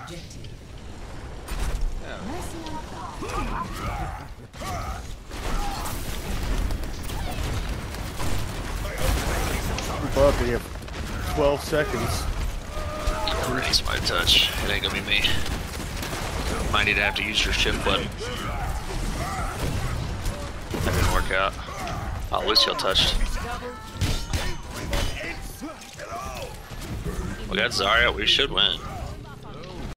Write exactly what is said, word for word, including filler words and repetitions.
Above, you have twelve seconds. Raise my touch. It ain't gonna be me. Might need to have to use your shift button. That didn't work out. Oh, Lucio touched. We got Zarya. We should win.